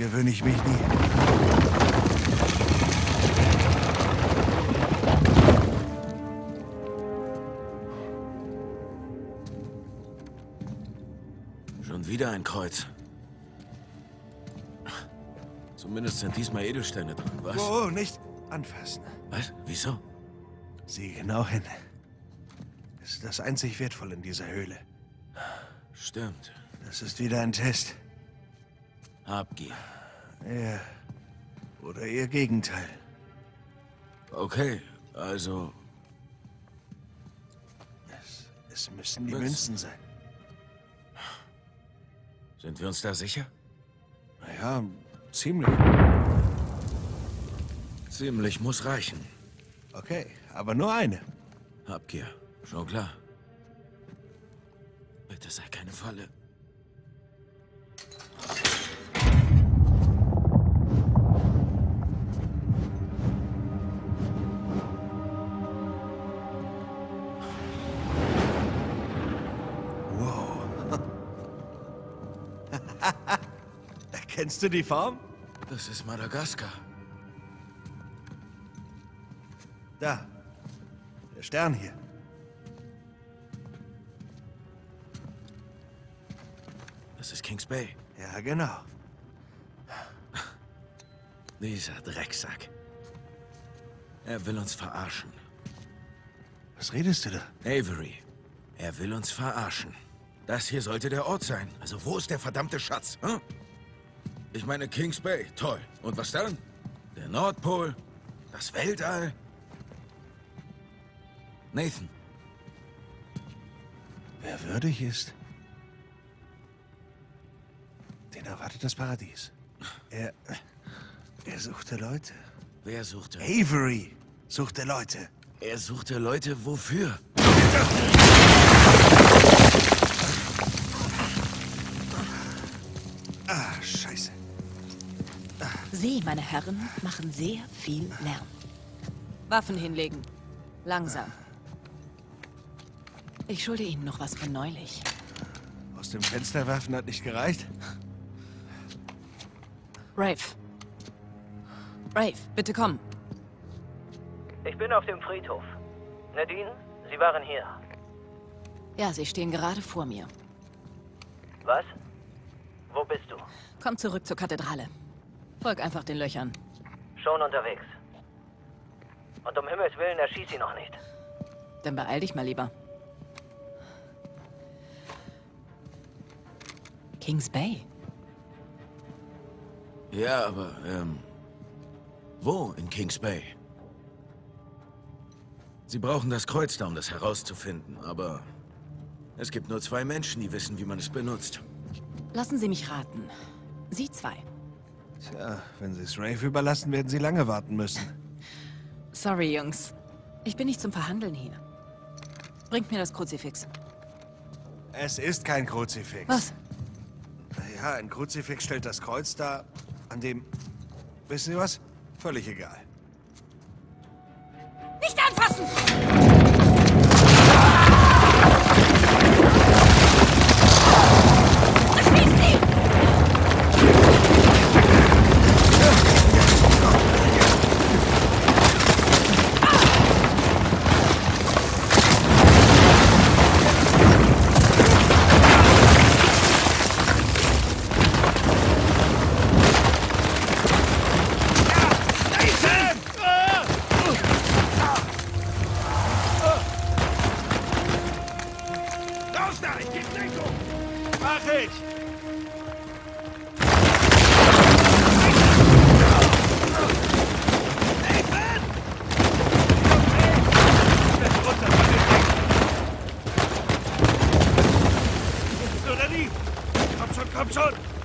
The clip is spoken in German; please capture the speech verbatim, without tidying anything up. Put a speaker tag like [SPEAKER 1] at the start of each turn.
[SPEAKER 1] gewöhne ich mich nie.
[SPEAKER 2] Schon wieder ein Kreuz. Zumindest sind diesmal Edelsteine drin, was?
[SPEAKER 1] Oh, nicht anfassen.
[SPEAKER 2] Was? Wieso?
[SPEAKER 1] Sieh genau hin. Es ist das einzig Wertvolle in dieser Höhle.
[SPEAKER 2] Stimmt.
[SPEAKER 1] Das ist wieder ein Test.
[SPEAKER 2] Habgier.
[SPEAKER 1] Ja. Oder ihr Gegenteil.
[SPEAKER 2] Okay, also...
[SPEAKER 1] Es, es müssen die
[SPEAKER 2] Münzen.
[SPEAKER 1] Münzen sein.
[SPEAKER 2] Sind wir uns da sicher?
[SPEAKER 1] Naja, ziemlich.
[SPEAKER 2] Ziemlich muss reichen.
[SPEAKER 1] Okay, aber nur eine.
[SPEAKER 2] Habgier. Schon klar. Bitte sei keine Falle.
[SPEAKER 1] Wow. Erkennst du die Form?
[SPEAKER 2] Das ist Madagaskar.
[SPEAKER 1] Da. Der Stern hier.
[SPEAKER 2] Das ist Kings Bay.
[SPEAKER 1] Ja, genau.
[SPEAKER 2] Dieser Drecksack. Er will uns verarschen.
[SPEAKER 1] Was redest du da?
[SPEAKER 2] Avery. Er will uns verarschen. Das hier sollte der Ort sein. Also wo ist der verdammte Schatz? Hm? Ich meine Kings Bay. Toll. Und was dann? Der Nordpol? Das Weltall? Nathan.
[SPEAKER 1] Wer würdig ist, den erwartet das Paradies. Er... Er suchte Leute.
[SPEAKER 2] Wer suchte?
[SPEAKER 1] Avery suchte Leute.
[SPEAKER 2] Er suchte Leute wofür?
[SPEAKER 1] Ah, scheiße.
[SPEAKER 3] Sie, meine Herren, machen sehr viel Lärm. Waffen hinlegen. Langsam. Ich schulde Ihnen noch was von neulich.
[SPEAKER 1] Aus dem Fenster werfen hat nicht gereicht?
[SPEAKER 3] Rafe. Rafe, bitte komm.
[SPEAKER 4] Ich bin auf dem Friedhof. Nadine, Sie waren hier.
[SPEAKER 3] Ja, Sie stehen gerade vor mir.
[SPEAKER 4] Was? Wo bist du?
[SPEAKER 3] Komm zurück zur Kathedrale. Folg einfach den Löchern.
[SPEAKER 4] Schon unterwegs. Und um Himmels Willen erschieß sie noch nicht.
[SPEAKER 3] Dann beeil dich mal lieber. Kings Bay.
[SPEAKER 2] Ja, aber, ähm... wo in Kings Bay? Sie brauchen das Kreuz da, um das herauszufinden, aber... es gibt nur zwei Menschen, die wissen, wie man es benutzt.
[SPEAKER 3] Lassen Sie mich raten. Sie zwei.
[SPEAKER 1] Tja, wenn Sie es Rafe überlassen, werden Sie lange warten müssen.
[SPEAKER 3] Sorry, Jungs. Ich bin nicht zum Verhandeln hier. Bringt mir das Kruzifix.
[SPEAKER 1] Es ist kein Kruzifix.
[SPEAKER 3] Was?
[SPEAKER 1] Naja, ein Kruzifix stellt das Kreuz dar, an dem... Wissen Sie was? Völlig egal.
[SPEAKER 3] Nicht anfassen! Erschießt sie!
[SPEAKER 1] Komm schon, komm schon!